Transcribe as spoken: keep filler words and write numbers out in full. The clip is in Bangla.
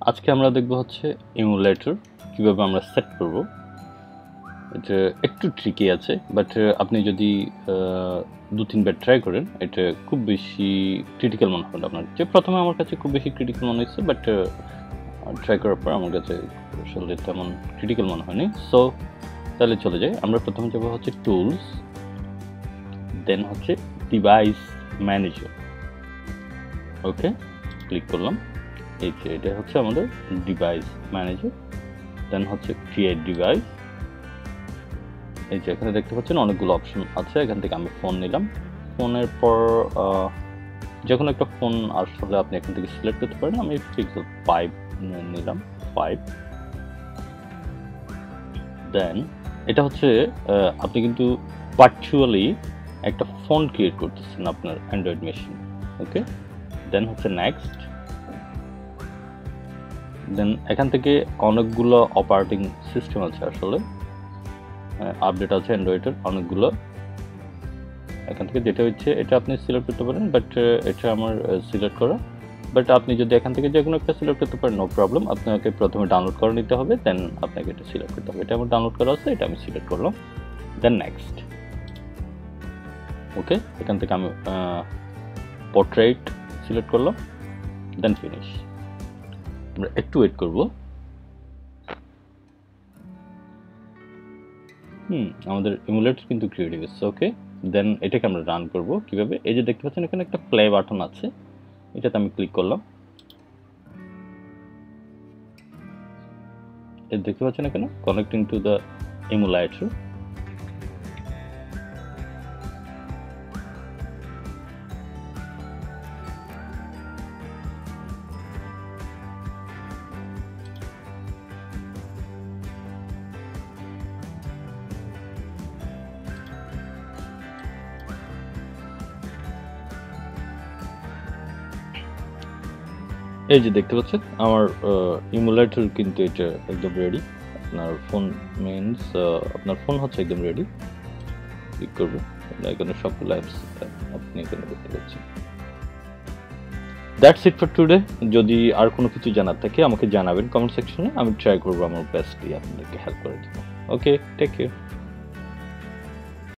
আজকে আমরা দেখব হচ্ছে এমুলেটর কিভাবে আমরা সেট করব। এটা একটু ট্রিকি আছে, বাট আপনি যদি দু তিনবার ট্রাই করেন এটা খুব বেশি ক্রিটিক্যাল মনে হবে আপনার। যে প্রথমে আমার কাছে খুব বেশি ক্রিটিক্যাল মনে হয়েছে, বাট ট্রাই করার পর আমার কাছে আসলে তেমন ক্রিটিক্যাল মনে হয়নি। সো তাহলে চলে যাই। আমরা প্রথমে যাব হচ্ছে টুলস, দেন হচ্ছে ডিভাইস ম্যানেজার। ওকে, ক্লিক করলাম। এই যে এটা হচ্ছে আমাদের ডিভাইস ম্যানেজার। দেন হচ্ছে ক্রিয়েট ডিভাইস। এই যে এখানে দেখতে পাচ্ছেন অনেকগুলো অপশন আছে। এখান থেকে আমি ফোন নিলাম। ফোনের পর যে কোনো একটা ফোন আসলে আপনি এখান থেকে সিলেক্ট করতে পারেন। আমি পিক্সেল ফাইভ নিলাম, ফাইভ। দেন এটা হচ্ছে আপনি কিন্তু ভার্চুয়ালি একটা ফোন ক্রিয়েট করতেছেন আপনার অ্যান্ড্রয়েড মেশিন। ওকে, দেন হচ্ছে নেক্সট। দেন এখান থেকে অনেকগুলো অপারেটিং সিস্টেম আছে, আসলে আপডেট আছে অ্যান্ড্রয়েডের অনেকগুলো। এখান থেকে যেটা হচ্ছে এটা আপনি সিলেক্ট করতে পারেন, বাট এটা আমার সিলেক্ট করা। বাট আপনি যদি এখান থেকে যে কোনো একটা সিলেক্ট করতে পারেন, নো প্রবলেম। আপনাকে প্রথমে ডাউনলোড করে নিতে হবে, দেন আপনাকে এটা সিলেক্ট করতে হবে। এটা আমার ডাউনলোড করা আছে, এটা আমি সিলেক্ট করলাম, দেন নেক্সট। ওকে, এখান থেকে আমি পোর্ট্রেট সিলেক্ট করলাম, দেন ফিনিশ। আমরা একটু ওয়েট করব। হুম আমাদের এমুলেটর কিন্তু ক্রিয়েট হয়ে গেছে। ওকে, দেন এটাকে আমরা রান করব কিভাবে। এই যে দেখতে পাচ্ছেন এখানে একটা প্লে বাটন আছে, এটাতে আমি ক্লিক করলাম। এই দেখতে পাচ্ছেন এখানে কানেক্টিং টু দ্য এমুলেটর। এই যে দেখতে পাচ্ছেন আমার এমুলেটর কিন্তু এটা একদম রেডি। আপনার ফোন মিনস আপনার ফোন হচ্ছে একদম রেডি। ক্লিক করব, এখানে সবগুলো অ্যাপস আপনি এখানে দেখতে পাচ্ছেন। That's it for today. যদি আর কোনো কিছু জানার থাকে আমাকে জানাবেন কমেন্ট সেকশনে, আমি ট্রাই করবো আমার বেস্টলি আপনাদেরকে হেল্প করে দেবো। Okay, take care.